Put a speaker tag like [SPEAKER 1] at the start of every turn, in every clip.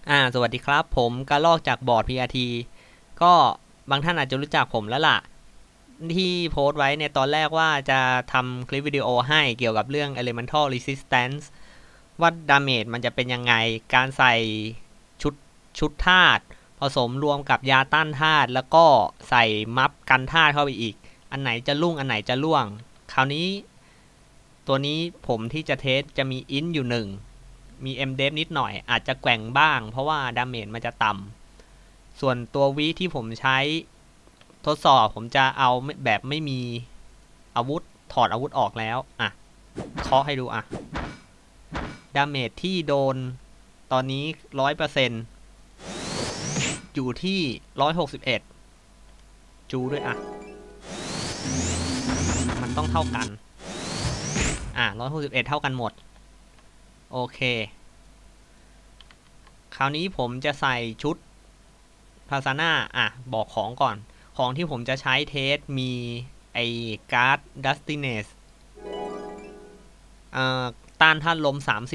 [SPEAKER 1] สวัสดีครับผมกระลอกจากบอร์ด PRT ก็บางท่านอาจจะรู้จักผมแล้วล่ะที่โพสต์ไว้ในตอนแรกว่าจะทำคลิปวิดีโอให้เกี่ยวกับเรื่อง Elemental Resistance ว่าดาเมจมันจะเป็นยังไงการใส่ชุดชุดธาตุผสมรวมกับยาต้านธาตุแล้วก็ใส่มัฟกันธาตุเข้าไปอีกอันไหนจะรุ่งอันไหนจะร่วงคราวนี้ตัวนี้ผมที่จะเทสจะมีอินอยู่หนึ่งมี MDEV นิดหน่อยอาจจะแกว่งบ้างเพราะว่าดาเมจมันจะต่ำส่วนตัววีที่ผมใช้ทดสอบผมจะเอาแบบไม่มีอาวุธถอดอาวุธออกแล้วเคาะให้ดูดาเมจที่โดนตอนนี้ 100% อยู่ที่161จูด้วยมันต้องเท่ากัน161เท่ากันหมดโอเคคราวนี้ผมจะใส่ชุดพาซาน่าบอกของก่อนของที่ผมจะใช้เทสมีไอการ์ดดัสติเนสต้านธาตุลม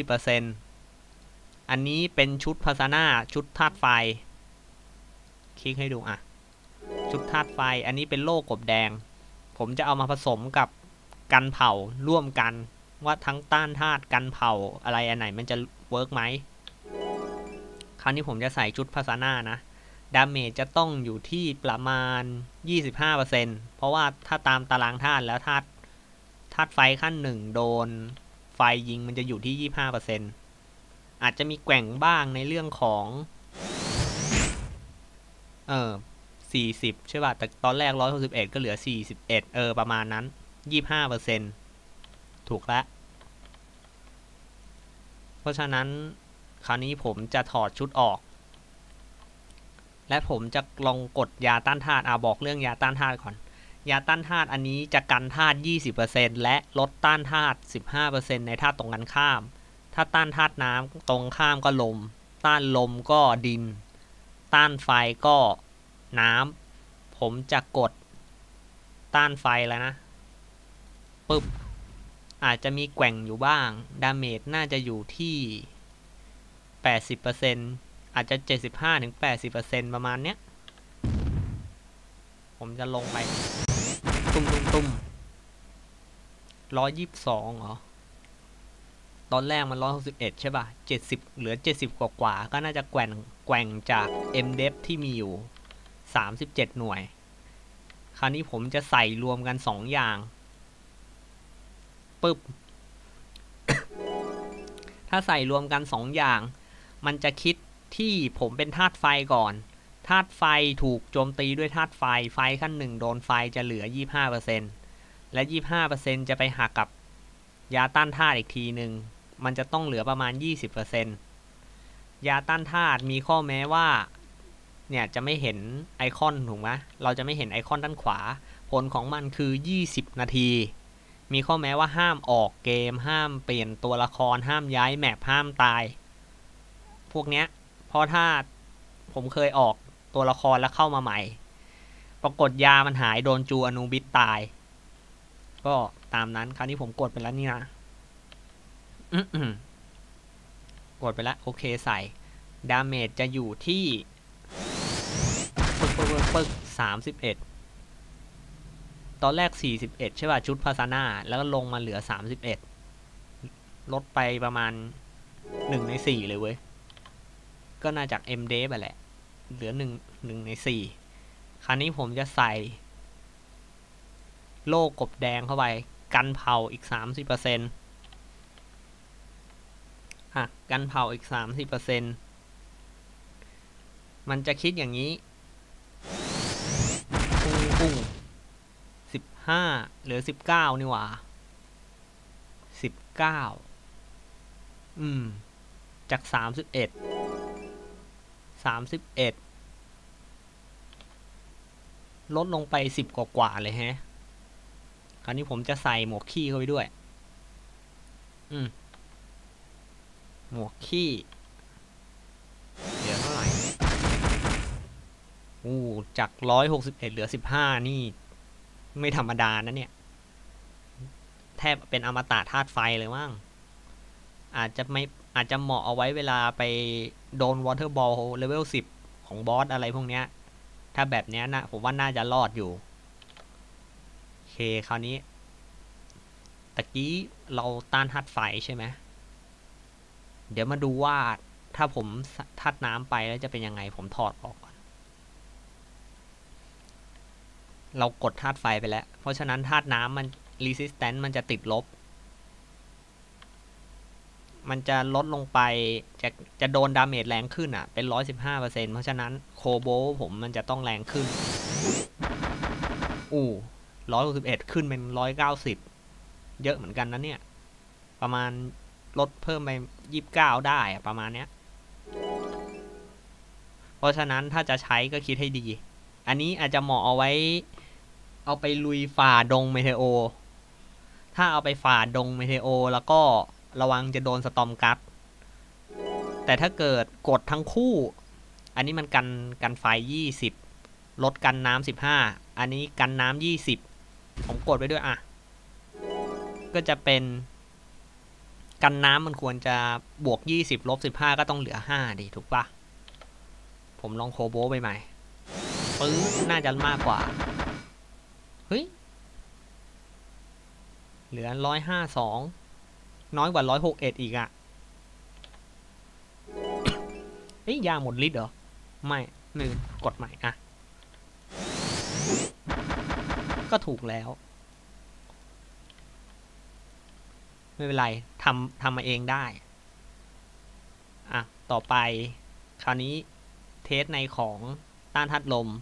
[SPEAKER 1] 30% อันนี้เป็นชุดพาซาน่าชุดธาตุไฟคลิกให้ดูชุดธาตุไฟอันนี้เป็นโล่กบแดงผมจะเอามาผสมกับกันเผาร่วมกันว่าทั้งต้านธาตุกันเผาอะไรอันไหนมันจะเวิร์กไหมคราวนี้ผมจะใส่ชุดพาซาน่านะดาเมจจะต้องอยู่ที่ประมาณ 25% เพราะว่าถ้าตามตารางธาตุแล้วธาตุไฟขั้น1โดนไฟยิงมันจะอยู่ที่ 25% อาจจะมีแกว่งบ้างในเรื่องของ40ใช่ป่ะแต่ตอนแรก161ก็เหลือ41ประมาณนั้น 25% ถูกแล้วเพราะฉะนั้นคราวนี้ผมจะถอดชุดออกและผมจะลองกดยาต้านธาตุบอกเรื่องยาต้านธาตุก่อนยาต้านธาตุอันนี้จะกันธาตุ 20% และลดต้านธาตุ 15% ในธาตุตรงกันข้ามถ้าต้านธาตุน้ำตรงข้ามก็ลมต้านลมก็ดินต้านไฟก็น้ำผมจะกดต้านไฟแล้วนะปึ๊บอาจจะมีแกว่งอยู่บ้างดาเมจน่าจะอยู่ที่ 80%อาจจะ 75-80% ประมาณเนี้ยผมจะลงไปตุ้ม122เหรอตอนแรกมัน161ใช่ป่ะ70เหลือ70กว่าก็น่าจะแกว่งจาก MDEV ที่มีอยู่37หน่วยคราวนี้ผมจะใส่รวมกัน2อย่างปึ๊บ ถ้าใส่รวมกัน2อย่างมันจะคิดที่ผมเป็นธาตุไฟก่อนธาตุไฟถูกโจมตีด้วยธาตุไฟขั้น1โดนไฟจะเหลือ 25% และ 25% จะไปหักกับยาต้านธาตุอีกทีหนึ่งมันจะต้องเหลือประมาณ 20% ยาต้านธาตุมีข้อแม้ว่าเนี่ยจะไม่เห็นไอคอนถูกไหมเราจะไม่เห็นไอคอนด้านขวาผลของมันคือ20นาทีมีข้อแม้ว่าห้ามออกเกมห้ามเปลี่ยนตัวละครห้ามย้ายแมปห้ามตายพวกเนี้ยเพราะถ้าผมเคยออกตัวละครแล้วเข้ามาใหม่ปรากฏยามันหายโดนจูอนูบิสตายก็ตามนั้นคราวนี้ผมกดไปแล้วนี่นะกดไปแล้วโอเคใส่ดาเมจจะอยู่ที่ปึ๊ก31ตอนแรก41ใช่ป่ะชุดพาซาน่าแล้วก็ลงมาเหลือ31ลดไปประมาณ1ใน4เลยเว้ยก็น่าจาก MDEV แหละเหลือ1ใน4คราวนี้ผมจะใส่โล่กบแดงเข้าไปกันเผาอีก 30% กันเผาอีก 30% มันจะคิดอย่างนี้ปุ้ง15เหลือ19นี่หว่า19จาก31ลดลงไป10กว่าเลยฮะคราวนี้ผมจะใส่หมวกขี้เข้าไปด้วยหมวกขี้เหลือเท่าไหร่จาก161เหลือ15นี่ไม่ธรรมดานะเนี่ยแทบเป็นอมตะธาตุไฟเลยมั้งอาจจะไม่อาจจะเหมาะเอาไว้เวลาไปโดนวอเตอร์บอลเลเวล10ของบอสอะไรพวกเนี้ยถ้าแบบเนี้ยนะผมว่าน่าจะรอดอยู่โอเคคราวนี้ตะกี้เราต้านธาตุไฟใช่ไหมเดี๋ยวมาดูว่าถ้าผมธาตุน้ำไปแล้วจะเป็นยังไงผมถอดออกก่อนเรากดธาตุไฟไปแล้วเพราะฉะนั้นธาตุน้ำมัน resistance มันจะติดลบมันจะลดลงไปจะโดนดาเมจแรงขึ้นอ่ะเป็น 115% เพราะฉะนั้นโคโบผมมันจะต้องแรงขึ้น161ขึ้นเป็น190เยอะเหมือนกันนะเนี่ยประมาณลดเพิ่มไป29ได้ประมาณเนี้ยเพราะฉะนั้นถ้าจะใช้ก็คิดให้ดีอันนี้อาจจะเหมาะเอาไว้เอาไปลุยฝ่าดงเมเทโอถ้าเอาไปฝ่าดงเมเทโอแล้วก็ระวังจะโดนสตอมกัสแต่ถ้าเกิดกดทั้งคู่อันนี้มันกันไฟ20ลดกันน้ำ15อันนี้กันน้ำ20ผมกดไปด้วยอ่ะก็จะเป็นกันน้ำมันควรจะบวก20ลบ15ก็ต้องเหลือ5ดิถูกปะผมลองโคโบไปใหม่ปึ๊บน่าจะมากกว่าเฮ้ยเหลือ152น้อยกว่า161อีกอ่ะเฮ้ยยาหมดฤทธิ์เหรอไม่กดใหม่อ่ะก็ถูกแล้วไม่เป็นไรทำมาเองได้อ่ะต่อไปคราวนี้เทสในของต้านธาตุลม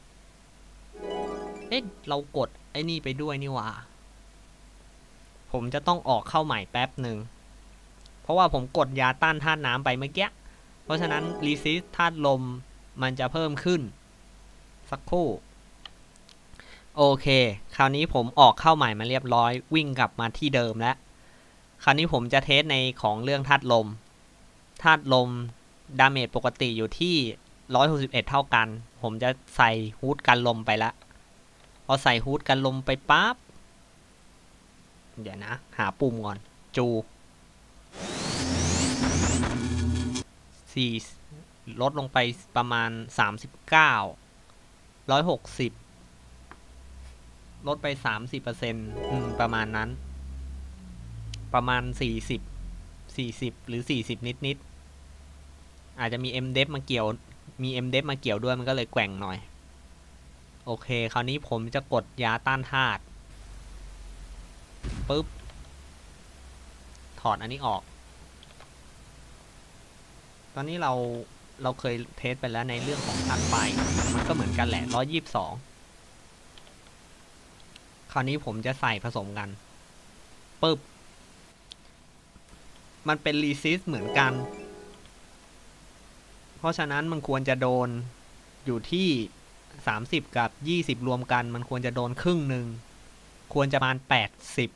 [SPEAKER 1] เรากดไอ้นี่ไปด้วยนี่หว่าผมจะต้องออกเข้าใหม่แป๊บหนึ่งเพราะว่าผมกดยาต้านธาตุน้ำไปเมื่อกี้เพราะฉะนั้นรีซิสธาตุลมมันจะเพิ่มขึ้นสักครู่โอเคคราวนี้ผมออกเข้าใหม่มาเรียบร้อยวิ่งกลับมาที่เดิมแล้วคราวนี้ผมจะเทสในของเรื่องธาตุลมดาเมจปกติอยู่ที่161เท่ากันผมจะใส่ฮูดกันลมไปละพอใส่ฮูดกันลมไปปั๊บเดี๋ยวนะหาปุ่มก่อนจู4ลดลงไปประมาณ39 160ลดไป 30% ประมาณนั้นประมาณ40หรือ40นิดอาจจะมี MDEF มาเกี่ยวด้วยมันก็เลยแกว่งหน่อยโอเคคราวนี้ผมจะกดยาต้านธาตุปึ๊บถอดอันนี้ออกตอนนี้เราเคยเทสไปแล้วในเรื่องของธาตุไฟมันก็เหมือนกันแหละ122คราวนี้ผมจะใส่ผสมกันปึ๊บมันเป็นรีซิสเหมือนกันเพราะฉะนั้นมันควรจะโดนอยู่ที่30กับ20รวมกันมันควรจะโดนครึ่งหนึ่งควรจะประมาณ80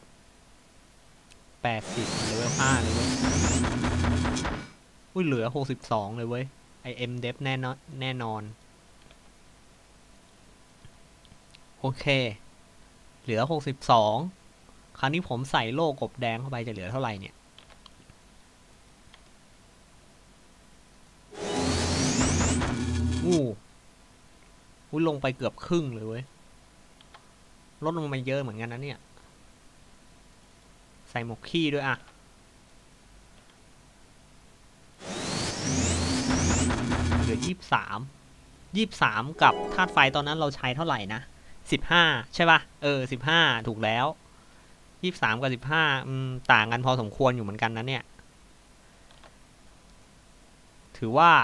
[SPEAKER 1] เลเวล5เลยเว้ยเหลือ62เลยเว้ยไอ MDEF แน่นอนโอเคเหลือ62คราวนี้ผมใส่โล่กบแดงเข้าไปจะเหลือเท่าไหร่เนี่ยลงไปเกือบครึ่งเลยเว้ยลดลงมาเยอะเหมือนกันนะเนี่ยใส่หมวกขี้ด้วยอ่ะเหลือ23กับธาตุไฟตอนนั้นเราใช้เท่าไหร่นะ15ใช่ป่ะ15ถูกแล้ว23กับ15ต่างกันพอสมควรอยู่เหมือนกันนะเนี่ยถือว่า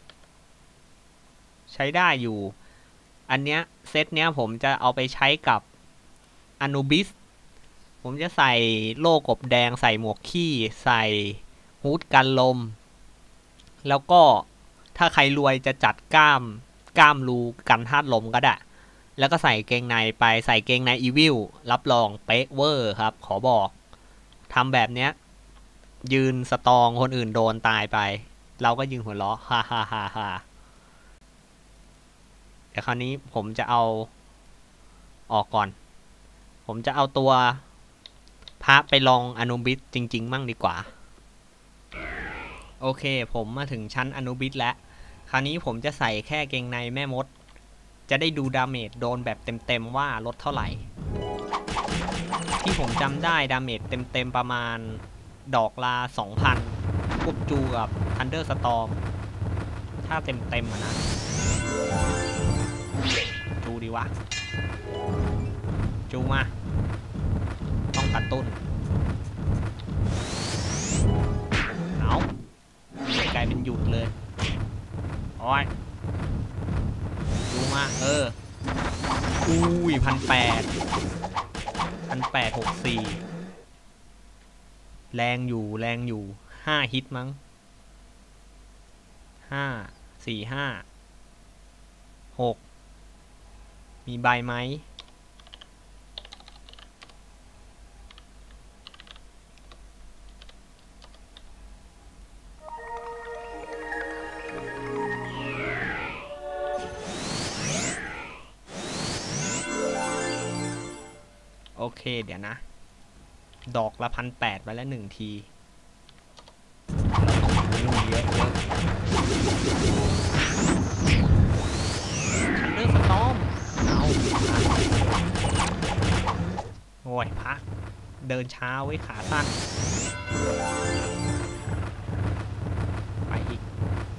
[SPEAKER 1] ใช้ได้อยู่อันเนี้ยเซตเนี้ยผมจะเอาไปใช้กับอนูบิสผมจะใส่โล่กบแดงใส่หมวกขี้ใส่ฮูดกันลมแล้วก็ถ้าใครรวยจะจัดกล้ามรูกันธาตุลมก็ได้แล้วก็ใส่เกงในไปใส่เกงในอีวิลรับรองเป๊ะเวอร์ครับขอบอกทำแบบเนี้ยยืนสตองคนอื่นโดนตายไปเราก็ยืนหัวเราะฮ่าฮ่าฮ่าฮ่าเดี๋ยวคราวนี้ผมจะเอาออกก่อนผมจะเอาตัวพระไปลองอนุบิสจริงๆมั่งดีกว่าโอเคผมมาถึงชั้นอนุบิตแล้วคราวนี้ผมจะใส่แค่เกงในแม่มดจะได้ดูดาเมจโดนแบบเต็มๆว่าลดเท่าไหร่ที่ผมจำได้ดาเมจเต็มๆประมาณดอกละ 2,000 ควบจูกับ Thunderstorm ถ้าเต็มๆนะจูดีวะจูมาต้องกระตุ้นเอากลายเป็นหยุดเลยโอ้ยจูมาอุ้ย1,864แรงอยู่5 ฮิตมั้ง5 4 5 6มีใบไหมโอเคเดี๋ยวนะดอกละ1,800ไปแล้ว1 ทีนุ่มเยอะThunderstorm เอาโอ้ยพักเดินช้าไว้ขาสั้นไปอีก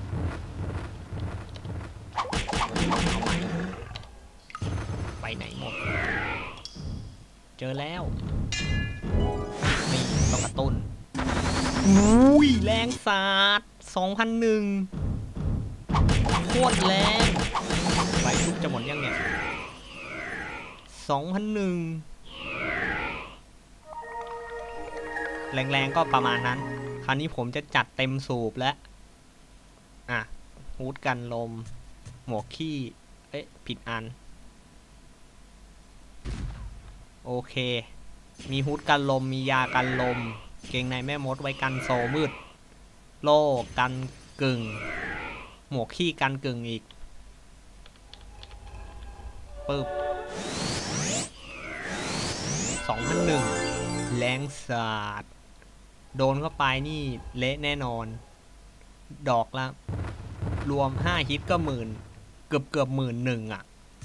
[SPEAKER 1] ไปไหนหมดเจอแล้วนี่ต้องกระตุ้นอุ้ยแรงสาด 2,001 โคตรแรงใบทุกจะหมดยังเนี่ย 2,001 แรงๆก็ประมาณนั้นคราวนี้ผมจะจัดเต็มสูบแล้วฮูดกันลมหมวกขี้ผิดอันโอเคมีฮูดกันลมมียากันลมเกงในแม่มดไว้กันโซมืดโล่กันกึ่งหมวกขี้กันกึ่งอีกปึ๊บ 2,001 แรงสาดโดนเข้าไปนี่เละแน่นอนดอกละรวม5 ฮิตก็เกือบ11,000อ่ะ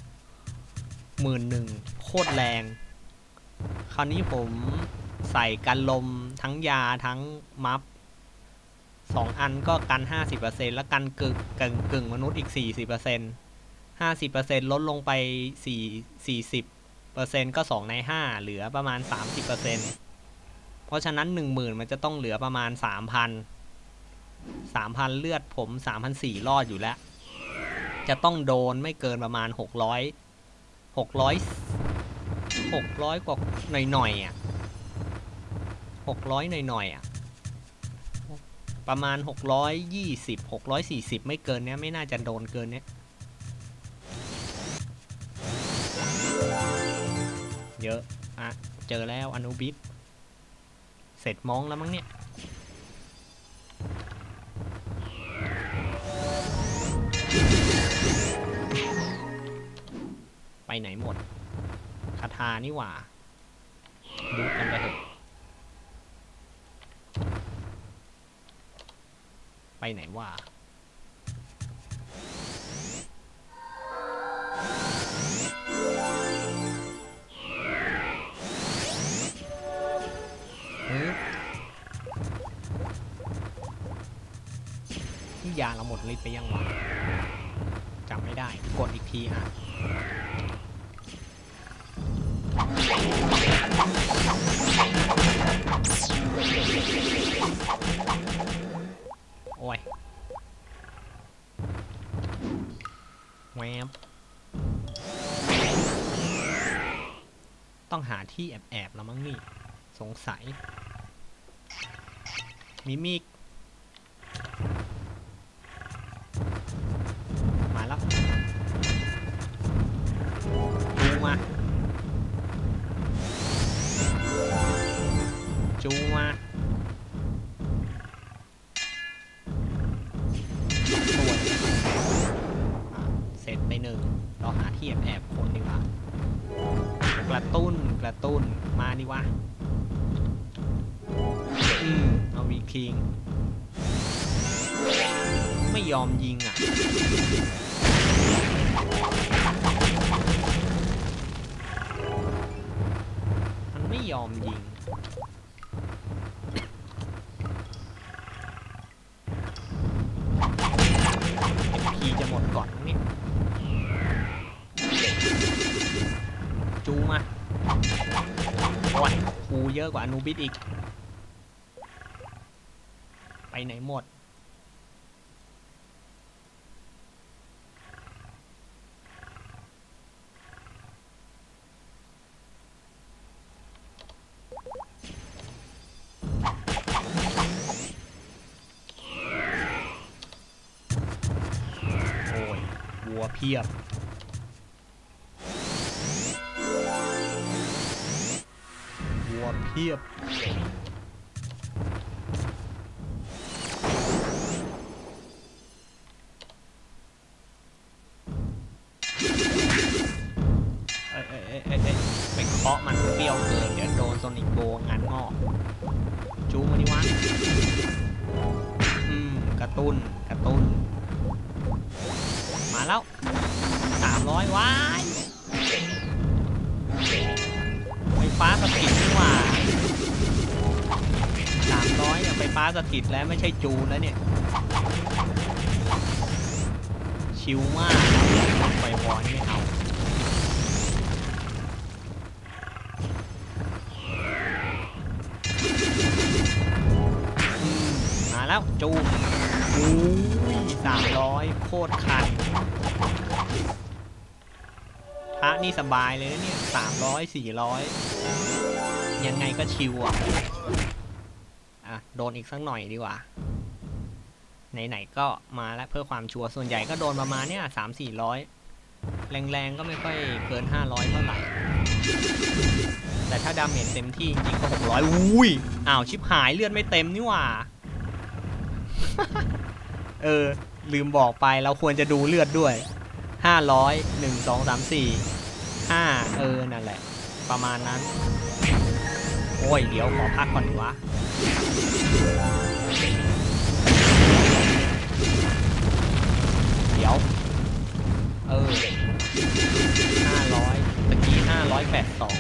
[SPEAKER 1] 11,000โคตรแรงคราวนี้ผมใส่กันลมทั้งยาทั้งมัฟ2 อันก็กัน 50% แล้วกันกึ่งมนุษย์อีก 40% 50% ลดลงไป40% ก็2 ใน 5เหลือประมาณ 30% เพราะฉะนั้น 10,000 มันจะต้องเหลือประมาณ 3,000 เลือดผม 3,400 รอดอยู่แล้วจะต้องโดนไม่เกินประมาณ600กว่าหน่อยอ่ะ600หน่อยอ่ะประมาณ620 640ไม่เกินเนี้ยไม่น่าจะโดนเกินเนี้ยเยอะเจอแล้วอนุบิตเสร็จมองแล้วมั้งเนี่ยไปไหนหมดคาถานี่หว่าดูกันไปเถอะไปไหนว่าที่ยาเราหมดฤทธิ์ไปยังวะจำไม่ได้กดอีกทีโอ้ยแวบต้องหาที่แอบแล้วมั้งนี่สงสัยมิกมาแล้วจูมาเสร็จไป1เราหาที่แอบคนดีกว่ากระตุ้นมาดีวะเอาวีคิงยอมยิงอ่ะมันไม่ยอมยิงMP จะหมดก่อนนี่จูมาโอ้ยคูเยอะกว่าอนูบิสอีกไปไหนหมดโอ้ยวัวเพียบวัวเพียบไปเคาะมันเปรี้ยวเกินเดี๋ยวโดนโซนิกโบงานงอกจูมาดิวะกระตุ้นมาแล้ว300ว้ายไฟฟ้าสถิตนี่หว่า300เนี่ยไฟฟ้าสถิตแล้วไม่ใช่จูนแล้วเนี่ยชิวมากไฟบอลไม่เอามาแล้วจูน300โคตรคันพระนี่สบายเลยเนี่ย300-400ยังไงก็ชิวโดนอีกสักหน่อยดีกว่าไหนๆก็มาแล้วเพื่อความชัวร์ส่วนใหญ่ก็โดนประมาณเนี่ย300-400แรงๆก็ไม่ค่อยเกิน500เท่าไหร่แต่ถ้าดาเมจเต็มที่จริงๆก็600อุ้ยอ้าวชิบหายเลือดไม่เต็มนี่หว่า ลืมบอกไปเราควรจะดูเลือดด้วย500 1 2 3 4 5นั่นแหละประมาณนั้นโอ้ยเดี๋ยวขอพักก่อนดีวะเดี๋ยว500ตะกี้582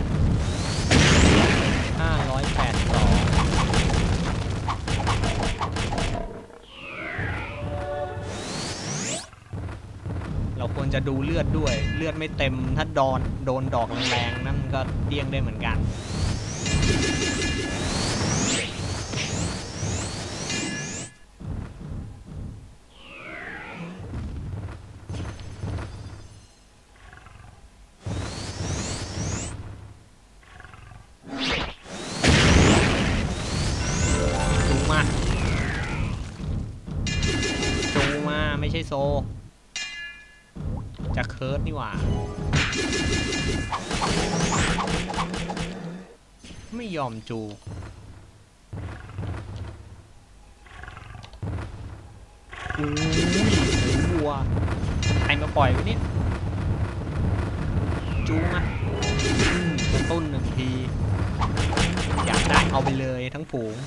[SPEAKER 1] เราควรจะดูเลือดด้วยเลือดไม่เต็มถ้าโดนดอกแรงๆนั่นก็เดี้ยงได้เหมือนกันจูมาไม่ใช่โซจะเคิร์ดนี่หว่าไม่ยอมจูวัวใครมาปล่อยไว้นี่จูมากระตุ้น1 ทีอยากได้เอาไปเลยทั้งฝูง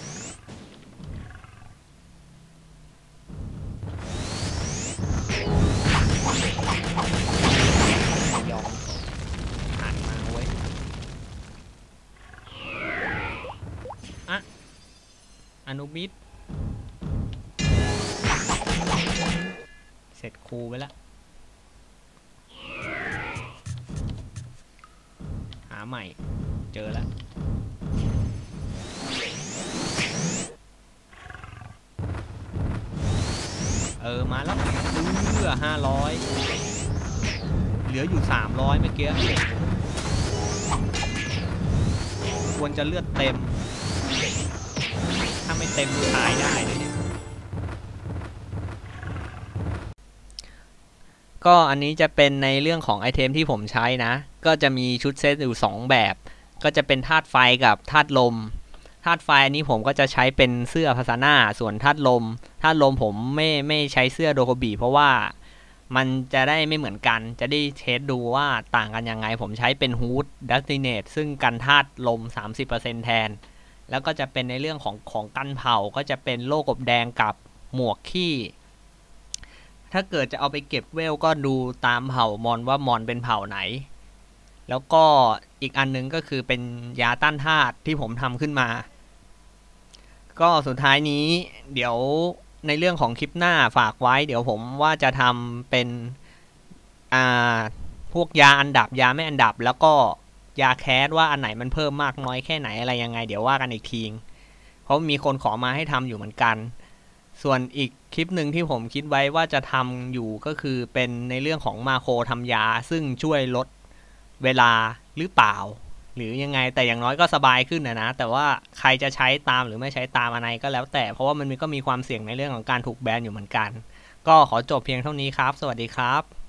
[SPEAKER 1] อนุบิสเสร็จคูไปแล้วหาใหม่เจอแล้วมาแล้ว500เหลืออยู่300เมื่อกี้ควรจะเลือดเต็มถ้าไม่เต็มขายได้เลยเนี่ยก็อันนี้จะเป็นในเรื่องของไอเทมที่ผมใช้นะก็จะมีชุดเซตอยู่2แบบก็จะเป็นธาตุไฟกับธาตุลมธาตุไฟอันนี้ผมก็จะใช้เป็นเสื้อพาซาน่าส่วนธาตุลมผมไม่ใช้เสื้อโดโคบิเพราะว่ามันจะได้ไม่เหมือนกันจะได้เทสดูว่าต่างกันยังไงผมใช้เป็นฮูดดัสติเนตซึ่งกันธาตุลม 30% แทนแล้วก็จะเป็นในเรื่องของกันเผาก็จะเป็นโล่กบแดงกับหมวกขี้ถ้าเกิดจะเอาไปเก็บเวลก็ดูตามเผ่ามอนว่ามอนเป็นเผ่าไหนแล้วก็อีกอันนึงก็คือเป็นยาต้านธาตุที่ผมทำขึ้นมาก็สุดท้ายนี้เดี๋ยวในเรื่องของคลิปหน้าฝากไว้เดี๋ยวผมว่าจะทำเป็นอ่าพวกยาอันดับยาไม่อันดับแล้วก็ยาแคสว่าอันไหนมันเพิ่มมากน้อยแค่ไหนอะไรยังไงเดี๋ยวว่ากันอีกทีเพราะมีคนขอมาให้ทำอยู่เหมือนกันส่วนอีกคลิปหนึ่งที่ผมคิดไว้ว่าจะทำอยู่ก็คือเป็นในเรื่องของมาโครทำยาซึ่งช่วยลดเวลาหรือเปล่าหรือยังไงแต่อย่างน้อยก็สบายขึ้นนะแต่ว่าใครจะใช้ตามหรือไม่ใช้ตามอะไรก็แล้วแต่เพราะว่ามันก็มีความเสี่ยงในเรื่องของการถูกแบนอยู่เหมือนกันก็ขอจบเพียงเท่านี้ครับสวัสดีครับ